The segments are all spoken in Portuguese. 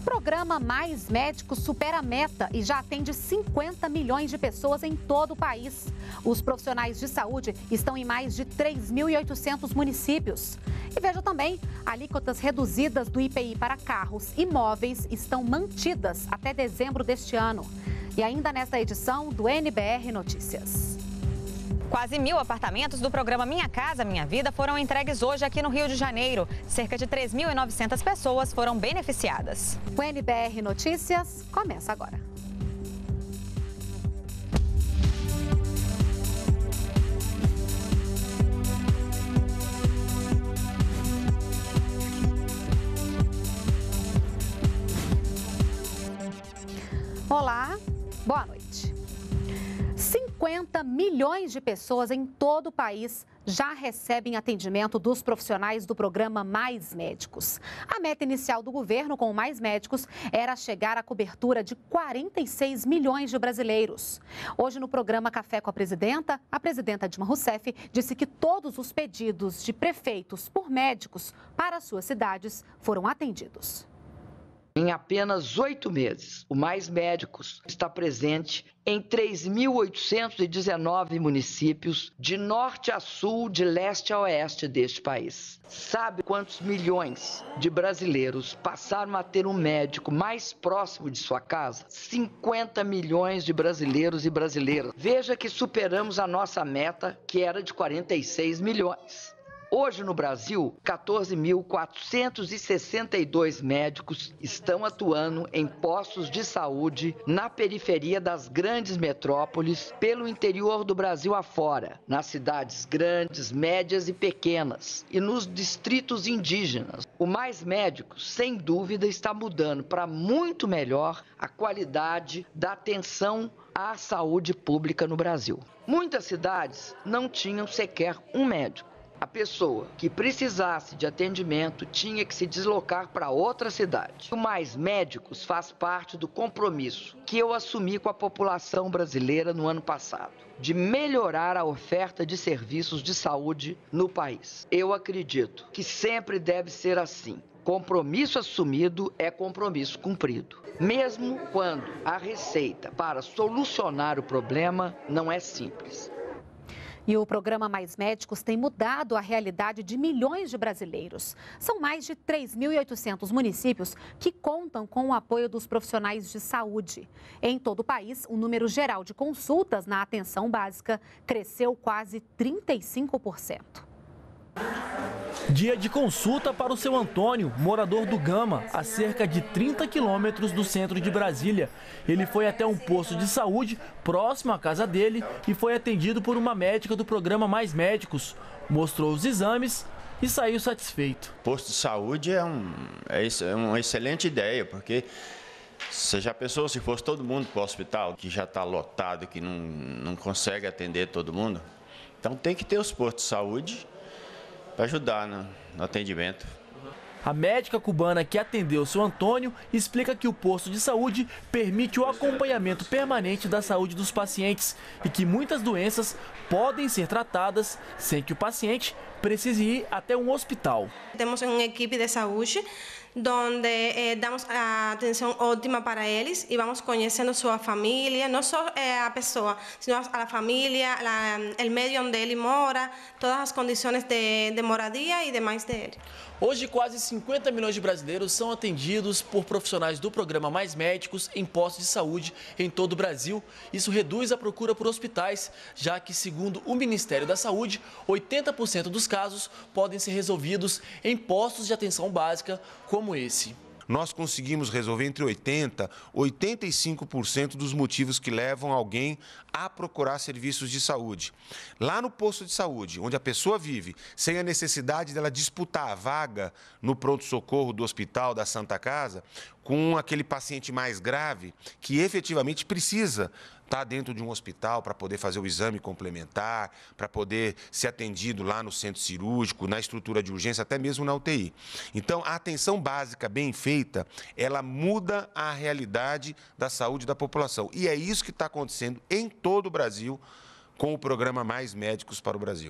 programa Mais Médicos supera a meta e já atende 50 milhões de pessoas em todo o país. Os profissionais de saúde estão em mais de 3.800 municípios. E veja também, alíquotas reduzidas do IPI para carros e móveis estão mantidas até dezembro deste ano. E ainda nesta edição do NBR Notícias. Quase 1.000 apartamentos do programa Minha Casa, Minha Vida foram entregues hoje aqui no Rio de Janeiro. Cerca de 3.900 pessoas foram beneficiadas. O NBR Notícias começa agora. Olá, boa noite. 50 milhões de pessoas em todo o país já recebem atendimento dos profissionais do programa Mais Médicos. A meta inicial do governo com o Mais Médicos era chegar à cobertura de 46 milhões de brasileiros. Hoje, no programa Café com a presidenta Dilma Rousseff disse que todos os pedidos de prefeitos por médicos para suas cidades foram atendidos. Em apenas 8 meses, o Mais Médicos está presente em 3.819 municípios, de norte a sul, de leste a oeste deste país. Sabe quantos milhões de brasileiros passaram a ter um médico mais próximo de sua casa? 50 milhões de brasileiros e brasileiras. Veja que superamos a nossa meta, que era de 46 milhões. Hoje, no Brasil, 14.462 médicos estão atuando em postos de saúde na periferia das grandes metrópoles, pelo interior do Brasil afora, nas cidades grandes, médias e pequenas, e nos distritos indígenas. O Mais Médicos, sem dúvida, está mudando para muito melhor a qualidade da atenção à saúde pública no Brasil. Muitas cidades não tinham sequer um médico. A pessoa que precisasse de atendimento tinha que se deslocar para outra cidade. O Mais Médicos faz parte do compromisso que eu assumi com a população brasileira no ano passado, de melhorar a oferta de serviços de saúde no país. Eu acredito que sempre deve ser assim. Compromisso assumido é compromisso cumprido. Mesmo quando a receita para solucionar o problema não é simples. E o programa Mais Médicos tem mudado a realidade de milhões de brasileiros. São mais de 3.800 municípios que contam com o apoio dos profissionais de saúde. Em todo o país, o número geral de consultas na atenção básica cresceu quase 35%. Dia de consulta para o seu Antônio, morador do Gama, a cerca de 30 quilômetros do centro de Brasília. Ele foi até um posto de saúde próximo à casa dele e foi atendido por uma médica do programa Mais Médicos. Mostrou os exames e saiu satisfeito. Posto de saúde é uma excelente ideia, porque você já pensou se fosse todo mundo para o hospital, que já está lotado, que não consegue atender todo mundo? Então tem que ter os postos de saúde para ajudar no atendimento. A médica cubana que atendeu seu Antônio explica que o posto de saúde permite o acompanhamento permanente da saúde dos pacientes e que muitas doenças podem ser tratadas sem que o paciente precise ir até um hospital. Temos uma equipe de saúde onde damos a atenção ótima para eles e vamos conhecendo sua família, não só a pessoa, sino a família, o meio onde ele mora, todas as condições de moradia e demais dele. Hoje, quase 50 milhões de brasileiros são atendidos por profissionais do programa Mais Médicos em postos de saúde em todo o Brasil. Isso reduz a procura por hospitais, já que, segundo o Ministério da Saúde, 80% dos casos podem ser resolvidos em postos de atenção básica como esse. Nós conseguimos resolver entre 80% e 85% dos motivos que levam alguém a procurar serviços de saúde. Lá no posto de saúde, onde a pessoa vive, sem a necessidade dela disputar a vaga no pronto-socorro do hospital, da Santa Casa, com aquele paciente mais grave que efetivamente precisa estar dentro de um hospital para poder fazer o exame complementar, para poder ser atendido lá no centro cirúrgico, na estrutura de urgência, até mesmo na UTI. Então, a atenção básica bem feita, ela muda a realidade da saúde da população. E é isso que está acontecendo em todo o Brasil com o programa Mais Médicos para o Brasil.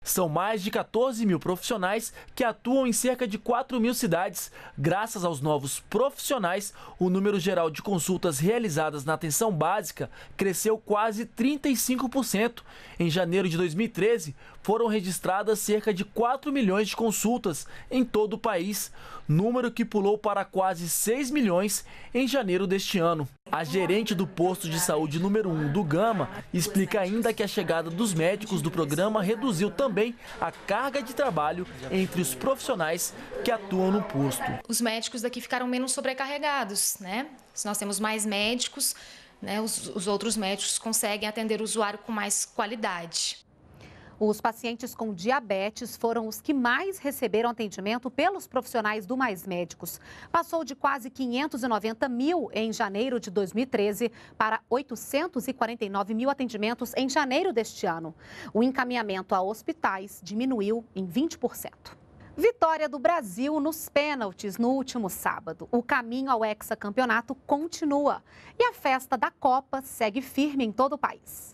São mais de 14 mil profissionais que atuam em cerca de 4 mil cidades. Graças aos novos profissionais, o número geral de consultas realizadas na atenção básica cresceu quase 35%. Em janeiro de 2013, foram registradas cerca de 4 milhões de consultas em todo o país, número que pulou para quase 6 milhões em janeiro deste ano. A gerente do posto de saúde número 1 do Gama explica ainda que a chegada dos médicos do programa reduziu também a carga de trabalho entre os profissionais que atuam no posto. Os médicos daqui ficaram menos sobrecarregados, né? Se nós temos mais médicos, né, os outros médicos conseguem atender o usuário com mais qualidade. Os pacientes com diabetes foram os que mais receberam atendimento pelos profissionais do Mais Médicos. Passou de quase 590 mil em janeiro de 2013 para 849 mil atendimentos em janeiro deste ano. O encaminhamento a hospitais diminuiu em 20%. Vitória do Brasil nos pênaltis no último sábado. O caminho ao hexacampeonato continua e a festa da Copa segue firme em todo o país.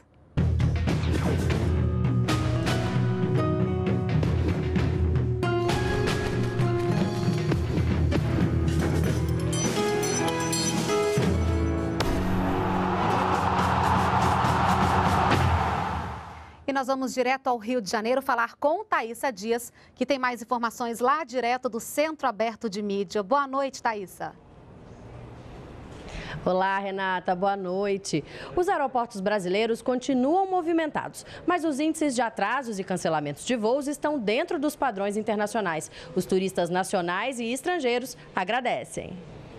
E nós vamos direto ao Rio de Janeiro falar com Thaísa Dias, que tem mais informações lá direto do Centro Aberto de Mídia. Boa noite, Thaísa. Olá, Renata, boa noite. Os aeroportos brasileiros continuam movimentados, mas os índices de atrasos e cancelamentos de voos estão dentro dos padrões internacionais. Os turistas nacionais e estrangeiros agradecem.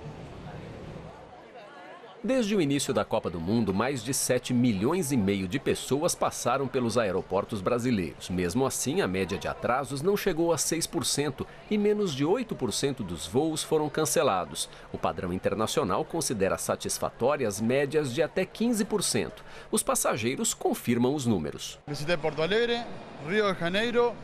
Desde o início da Copa do Mundo, mais de 7,5 milhões de pessoas passaram pelos aeroportos brasileiros. Mesmo assim, a média de atrasos não chegou a 6% e menos de 8% dos voos foram cancelados. O padrão internacional considera satisfatórias médias de até 15%. Os passageiros confirmam os números. Visité Porto Alegre, Rio de Janeiro,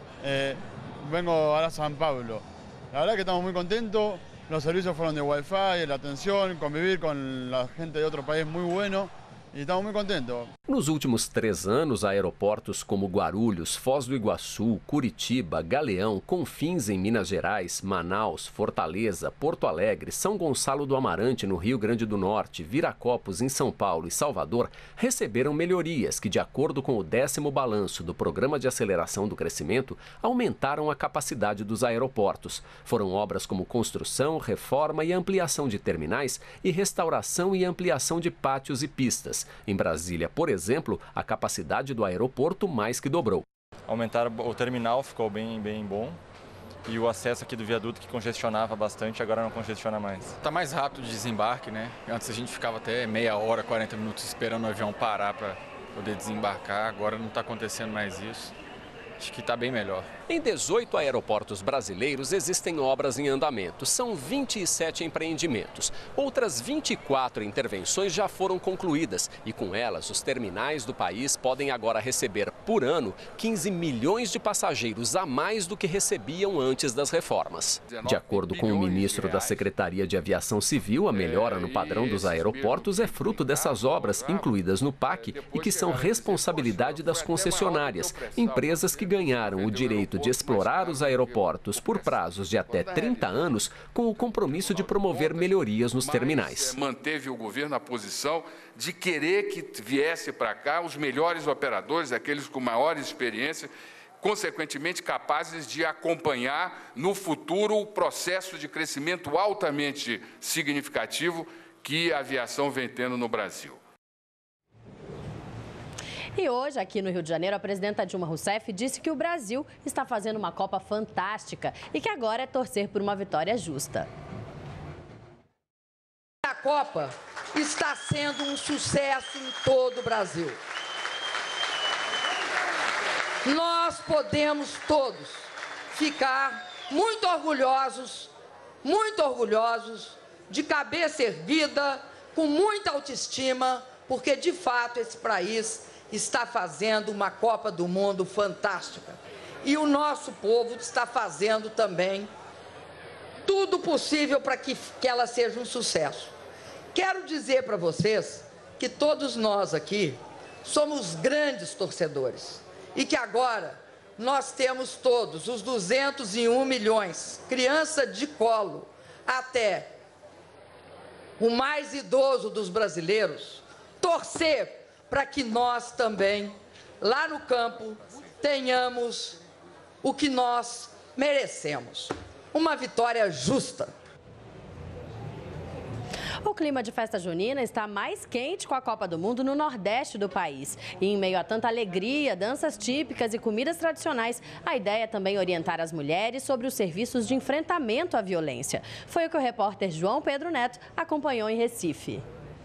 vengo ahora a São Paulo. La verdad que estamos muy contentos. Los servicios fueron de Wi-Fi, la atención, convivir con la gente de otro país muy bueno e estamos muito contentes. Nos últimos 3 anos, aeroportos como Guarulhos, Foz do Iguaçu, Curitiba, Galeão, Confins em Minas Gerais, Manaus, Fortaleza, Porto Alegre, São Gonçalo do Amarante no Rio Grande do Norte, Viracopos em São Paulo e Salvador receberam melhorias que, de acordo com o 10º balanço do Programa de Aceleração do Crescimento, aumentaram a capacidade dos aeroportos. Foram obras como construção, reforma e ampliação de terminais e restauração e ampliação de pátios e pistas. Em Brasília, por exemplo, a capacidade do aeroporto mais que dobrou. Aumentaram o terminal, ficou bem bom. E o acesso aqui do viaduto, que congestionava bastante, agora não congestiona mais. Está mais rápido o desembarque, né? Antes a gente ficava até meia hora, 40 minutos esperando o avião parar para poder desembarcar. Agora não está acontecendo mais isso. Acho que está bem melhor. Em 18 aeroportos brasileiros existem obras em andamento. São 27 empreendimentos. Outras 24 intervenções já foram concluídas e com elas os terminais do país podem agora receber por ano 15 milhões de passageiros a mais do que recebiam antes das reformas. De acordo com o ministro da Secretaria de Aviação Civil, a melhora no padrão dos aeroportos é fruto dessas obras incluídas no PAC e que são responsabilidade das concessionárias, empresas que ganharam o direito de explorar os aeroportos por prazos de até 30 anos com o compromisso de promover melhorias nos terminais. Manteve o governo a posição de querer que viesse para cá os melhores operadores, aqueles com maior experiência, consequentemente capazes de acompanhar no futuro o processo de crescimento altamente significativo que a aviação vem tendo no Brasil. E hoje, aqui no Rio de Janeiro, a presidenta Dilma Rousseff disse que o Brasil está fazendo uma Copa fantástica e que agora é torcer por uma vitória justa. A Copa está sendo um sucesso em todo o Brasil. Nós podemos todos ficar muito orgulhosos, de cabeça erguida, com muita autoestima, porque de fato esse país está fazendo uma Copa do Mundo fantástica. E o nosso povo está fazendo também tudo possível para que ela seja um sucesso. Quero dizer para vocês que todos nós aqui somos grandes torcedores e que agora nós temos todos, os 201 milhões, criança de colo até o mais idoso dos brasileiros, torcer para que nós também, lá no campo, tenhamos o que nós merecemos. Uma vitória justa. O clima de festa junina está mais quente com a Copa do Mundo no Nordeste do país. E em meio a tanta alegria, danças típicas e comidas tradicionais, a ideia é também orientar as mulheres sobre os serviços de enfrentamento à violência. Foi o que o repórter João Pedro Neto acompanhou em Recife.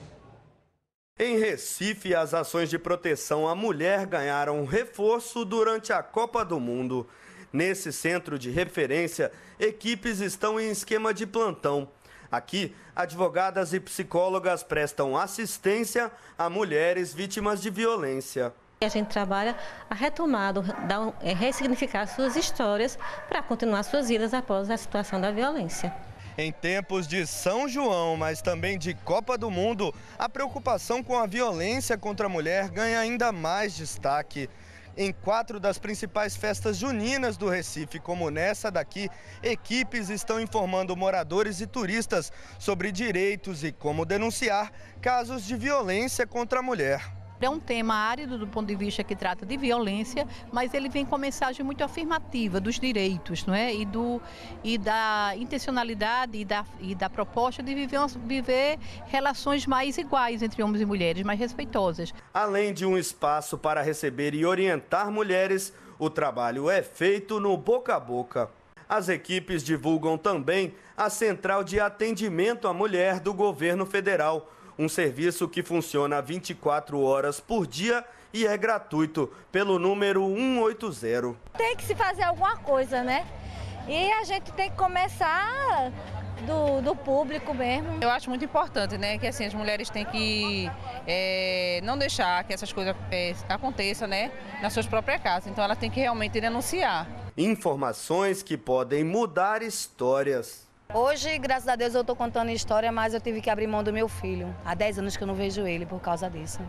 Em Recife, as ações de proteção à mulher ganharam reforço durante a Copa do Mundo. Nesse centro de referência, equipes estão em esquema de plantão. Aqui, advogadas e psicólogas prestam assistência a mulheres vítimas de violência. A gente trabalha a retomada, ressignificar suas histórias para continuar suas vidas após a situação da violência. Em tempos de São João, mas também de Copa do Mundo, a preocupação com a violência contra a mulher ganha ainda mais destaque. Em 4 das principais festas juninas do Recife, como nessa daqui, equipes estão informando moradores e turistas sobre direitos e como denunciar casos de violência contra a mulher. É um tema árido do ponto de vista que trata de violência, mas ele vem com uma mensagem muito afirmativa dos direitos, não é? E da intencionalidade e da proposta de viver relações mais iguais entre homens e mulheres, mais respeitosas. Além de um espaço para receber e orientar mulheres, o trabalho é feito no boca a boca. As equipes divulgam também a Central de Atendimento à Mulher do Governo Federal, um serviço que funciona 24 horas por dia e é gratuito, pelo número 180. Tem que se fazer alguma coisa, né? E a gente tem que começar do público mesmo. Eu acho muito importante, né, que assim, as mulheres têm que não deixar que essas coisas aconteçam, né, nas suas próprias casas. Então elas têm que realmente denunciar. Informações que podem mudar histórias. Hoje, graças a Deus, eu estou contando história, mas eu tive que abrir mão do meu filho. Há 10 anos que eu não vejo ele por causa disso.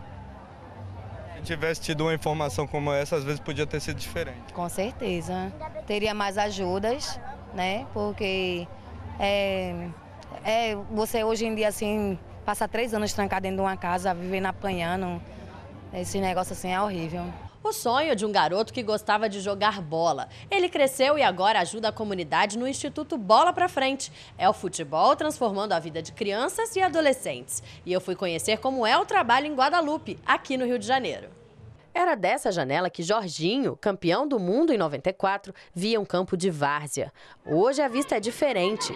Se tivesse tido uma informação como essa, às vezes podia ter sido diferente. Com certeza. Teria mais ajudas, né? Porque você hoje em dia, assim, passa 3 anos trancado dentro de uma casa, vivendo apanhando. Esse negócio assim é horrível. O sonho de um garoto que gostava de jogar bola. Ele cresceu e agora ajuda a comunidade no Instituto Bola pra Frente. É o futebol transformando a vida de crianças e adolescentes. E eu fui conhecer como é o trabalho em Guadalupe, aqui no Rio de Janeiro. Era dessa janela que Jorginho, campeão do mundo em 94, via um campo de várzea. Hoje a vista é diferente.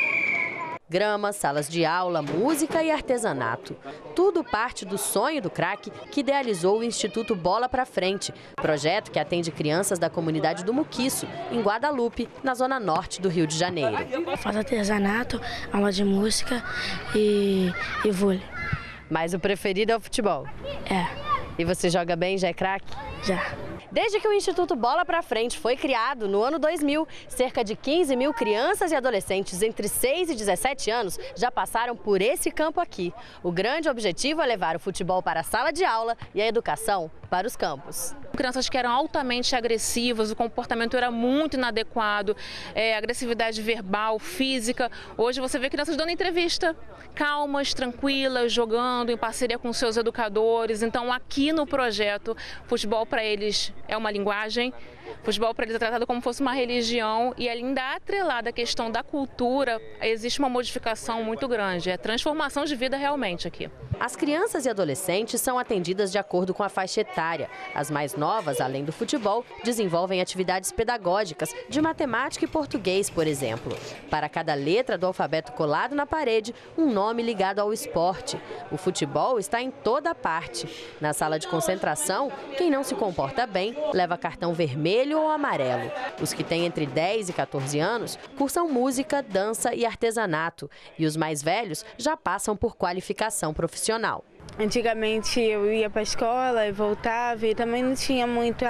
Grama, salas de aula, música e artesanato. Tudo parte do sonho do craque que idealizou o Instituto Bola pra Frente, projeto que atende crianças da comunidade do Muquiço, em Guadalupe, na zona norte do Rio de Janeiro. Faz artesanato, aula de música e vôlei. Mas o preferido é o futebol? É. E você joga bem, já é craque? Já. Desde que o Instituto Bola pra Frente foi criado no ano 2000, cerca de 15 mil crianças e adolescentes entre 6 e 17 anos já passaram por esse campo aqui. O grande objetivo é levar o futebol para a sala de aula e a educação para os campos. Crianças que eram altamente agressivas, o comportamento era muito inadequado, agressividade verbal, física. Hoje você vê crianças dando entrevista, calmas, tranquilas, jogando em parceria com seus educadores. Então aqui no projeto, futebol para eles é uma linguagem, futebol para eles é tratado como se fosse uma religião e ainda atrelada à questão da cultura, existe uma modificação muito grande, é transformação de vida realmente aqui. As crianças e adolescentes são atendidas de acordo com a faixa etária. As mais novas, além do futebol, desenvolvem atividades pedagógicas de matemática e português, por exemplo. Para cada letra do alfabeto colado na parede, um nome ligado ao esporte. O futebol está em toda parte. Na sala de concentração, quem não se comporta bem leva cartão vermelho ou amarelo. Os que têm entre 10 e 14 anos cursam música, dança e artesanato. E os mais velhos já passam por qualificação profissional. Antigamente eu ia para a escola e voltava e também não tinha muitos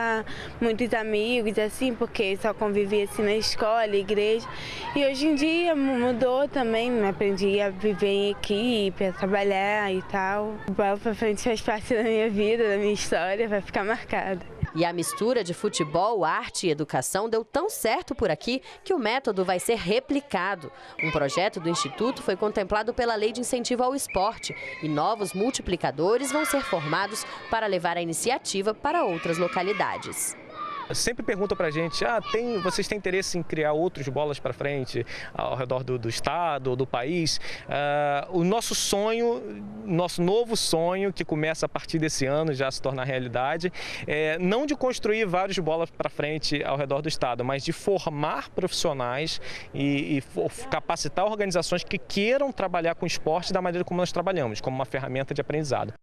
amigos assim, porque só convivia assim na escola, igreja. E hoje em dia mudou também, aprendi a viver em equipe, a trabalhar e tal. O Bola pra Frente faz parte da minha vida, da minha história, vai ficar marcado. E a mistura de futebol, arte e educação deu tão certo por aqui que o método vai ser replicado. Um projeto do Instituto foi contemplado pela Lei de Incentivo ao Esporte e novos multiplicadores vão ser formados para levar a iniciativa para outras localidades. Sempre perguntam pra gente, vocês têm interesse em criar outros bolas para frente ao redor do estado ou do país? O nosso sonho, nosso novo sonho, que começa a partir desse ano já se tornar realidade, é não de construir vários bolas para frente ao redor do estado, mas de formar profissionais e capacitar organizações que queiram trabalhar com esporte da maneira como nós trabalhamos, como uma ferramenta de aprendizado.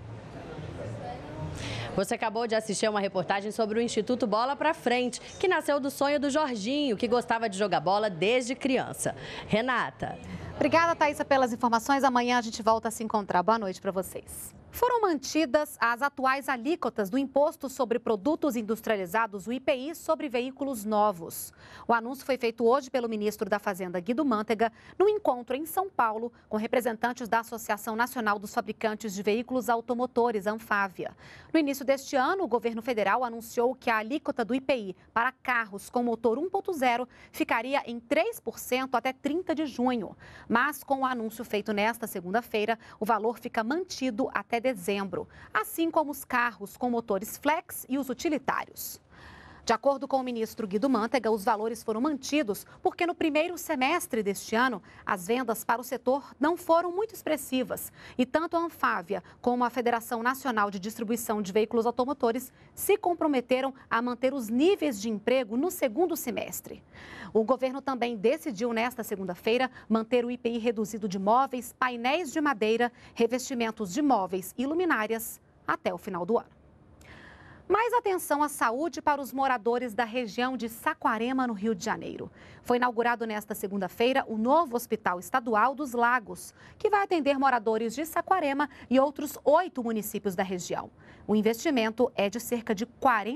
Você acabou de assistir uma reportagem sobre o Instituto Bola pra Frente, que nasceu do sonho do Jorginho, que gostava de jogar bola desde criança. Renata. Obrigada, Thaísa, pelas informações. Amanhã a gente volta a se encontrar. Boa noite para vocês. Foram mantidas as atuais alíquotas do Imposto sobre Produtos Industrializados, o IPI, sobre veículos novos. O anúncio foi feito hoje pelo ministro da Fazenda, Guido Mantega, no encontro em São Paulo com representantes da Associação Nacional dos Fabricantes de Veículos Automotores, Anfávia. No início deste ano, o governo federal anunciou que a alíquota do IPI para carros com motor 1.0 ficaria em 3% até 30 de junho. Mas, com o anúncio feito nesta segunda-feira, o valor fica mantido até dezembro, assim como os carros com motores flex e os utilitários. De acordo com o ministro Guido Mantega, os valores foram mantidos porque no primeiro semestre deste ano, as vendas para o setor não foram muito expressivas e tanto a Anfávia como a Federação Nacional de Distribuição de Veículos Automotores se comprometeram a manter os níveis de emprego no segundo semestre. O governo também decidiu nesta segunda-feira manter o IPI reduzido de móveis, painéis de madeira, revestimentos de móveis e luminárias até o final do ano. Mais atenção à saúde para os moradores da região de Saquarema, no Rio de Janeiro. Foi inaugurado nesta segunda-feira o novo Hospital Estadual dos Lagos, que vai atender moradores de Saquarema e outros 8 municípios da região. O investimento é de cerca de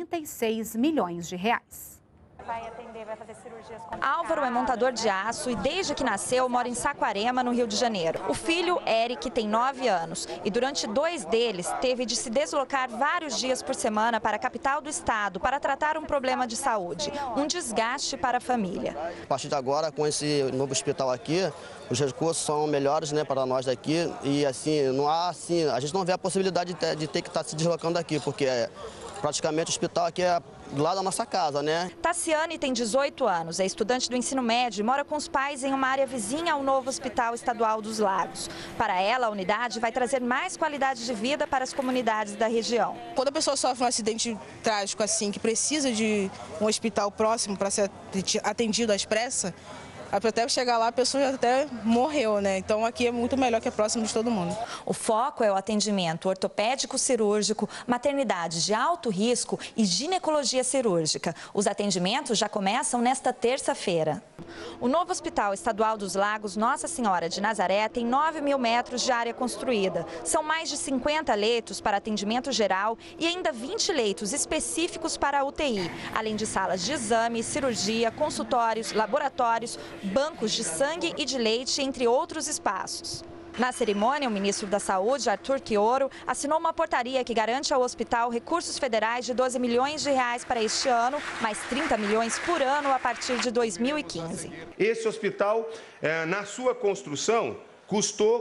46 milhões de reais. Vai fazer cirurgias complicadas. Álvaro é montador de aço e desde que nasceu mora em Saquarema, no Rio de Janeiro. O filho, Eric, tem 9 anos e durante 2 deles teve de se deslocar vários dias por semana para a capital do estado para tratar um problema de saúde, um desgaste para a família. A partir de agora, com esse novo hospital aqui, os recursos são melhores, para nós daqui e não há a gente não vê a possibilidade de ter que estar se deslocando aqui, porque praticamente o hospital aqui é do lado da nossa casa, Tassiane tem 18 anos, é estudante do ensino médio e mora com os pais em uma área vizinha ao novo Hospital Estadual dos Lagos. Para ela, a unidade vai trazer mais qualidade de vida para as comunidades da região. Quando a pessoa sofre um acidente trágico assim, que precisa de um hospital próximo para ser atendido às pressas, até chegar lá a pessoa já até morreu, Então aqui é muito melhor, que é próximo de todo mundo. O foco é o atendimento ortopédico cirúrgico, maternidade de alto risco e ginecologia cirúrgica. Os atendimentos já começam nesta terça-feira. O novo Hospital Estadual dos Lagos Nossa Senhora de Nazaré tem 9.000 metros de área construída. São mais de 50 leitos para atendimento geral e ainda 20 leitos específicos para a UTI, além de salas de exame, cirurgia, consultórios, laboratórios, bancos de sangue e de leite, entre outros espaços. Na cerimônia, o ministro da Saúde, Arthur Quioro, assinou uma portaria que garante ao hospital recursos federais de 12 milhões de reais para este ano, mais 30 milhões por ano a partir de 2015. Esse hospital, na sua construção, custou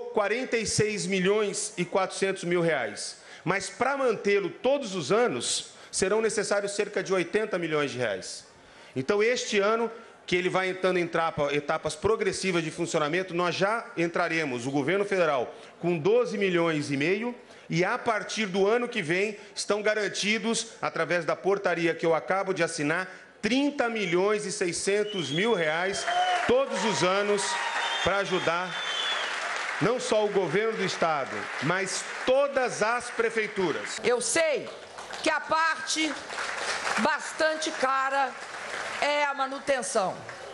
46 milhões e 400 mil reais. Mas para mantê-lo todos os anos, serão necessários cerca de 80 milhões de reais. Então, este ano, que ele vai entrando em etapas progressivas de funcionamento, nós já entraremos, o governo federal, com 12 milhões e meio e a partir do ano que vem estão garantidos, através da portaria que eu acabo de assinar, 30 milhões e 600 mil reais todos os anos para ajudar não só o governo do estado, mas todas as prefeituras. Eu sei que a parte bastante cara é a manutenção.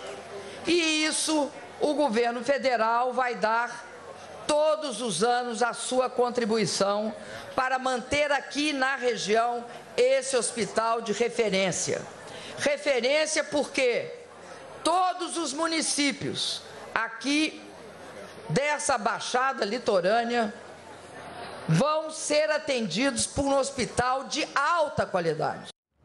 E isso o governo federal vai dar todos os anos a sua contribuição para manter aqui na região esse hospital de referência. Referência porque todos os municípios aqui dessa baixada litorânea vão ser atendidos por um hospital de alta qualidade.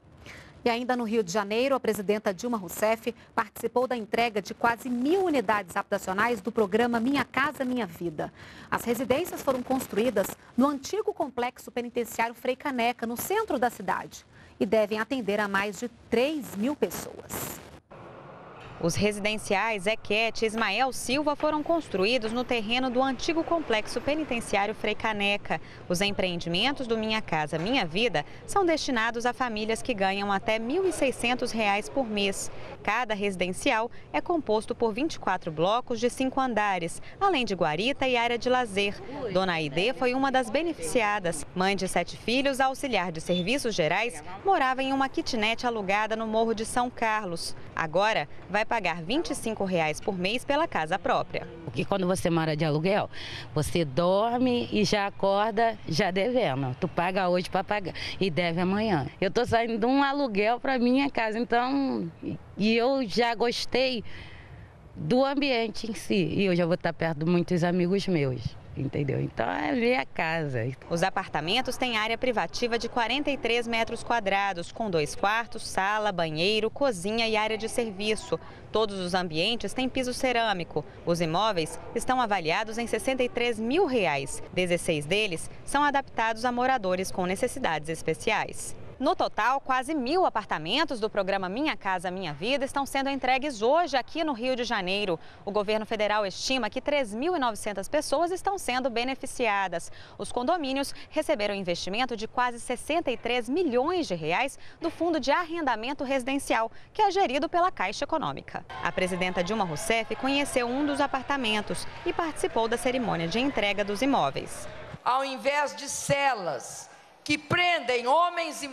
E ainda no Rio de Janeiro, a presidenta Dilma Rousseff participou da entrega de quase 1.000 unidades habitacionais do programa Minha Casa Minha Vida. As residências foram construídas no antigo complexo penitenciário Frei Caneca, no centro da cidade, e devem atender a mais de 3.000 pessoas. Os residenciais Equete e Ismael Silva foram construídos no terreno do antigo complexo penitenciário Frei Caneca. Os empreendimentos do Minha Casa Minha Vida são destinados a famílias que ganham até R$ 1.600 por mês. Cada residencial é composto por 24 blocos de 5 andares, além de guarita e área de lazer. Dona Aide foi uma das beneficiadas. Mãe de 7 filhos, auxiliar de serviços gerais, morava em uma kitnet alugada no Morro de São Carlos. Agora vai pagar R$ 25 por mês pela casa própria. Porque quando você mora de aluguel, você dorme e já acorda já devendo. Tu paga hoje para pagar e deve amanhã. Eu estou saindo de um aluguel para minha casa, então, e eu já gostei do ambiente em si. E eu já vou estar perto de muitos amigos meus. Entendeu? Então é ver a casa. Os apartamentos têm área privativa de 43 metros quadrados, com 2 quartos, sala, banheiro, cozinha e área de serviço. Todos os ambientes têm piso cerâmico. Os imóveis estão avaliados em R$ 63 mil. 16 deles são adaptados a moradores com necessidades especiais. No total, quase 1.000 apartamentos do programa Minha Casa Minha Vida estão sendo entregues hoje aqui no Rio de Janeiro. O governo federal estima que 3.900 pessoas estão sendo beneficiadas. Os condomínios receberam investimento de quase R$ 63 milhões do Fundo de Arrendamento Residencial, que é gerido pela Caixa Econômica. A presidenta Dilma Rousseff conheceu um dos apartamentos e participou da cerimônia de entrega dos imóveis. Ao invés de celas que prendem homens,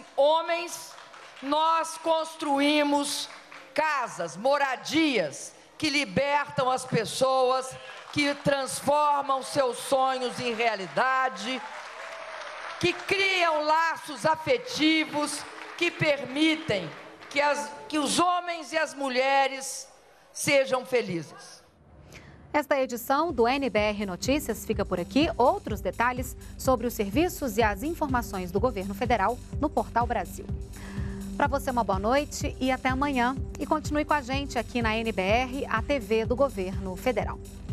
nós construímos casas, moradias que libertam as pessoas, que transformam seus sonhos em realidade, que criam laços afetivos, que permitem que os homens e as mulheres sejam felizes. Esta edição do NBR Notícias fica por aqui. Outros detalhes sobre os serviços e as informações do governo federal no Portal Brasil. Para você, uma boa noite e até amanhã. E continue com a gente aqui na NBR, a TV do governo federal.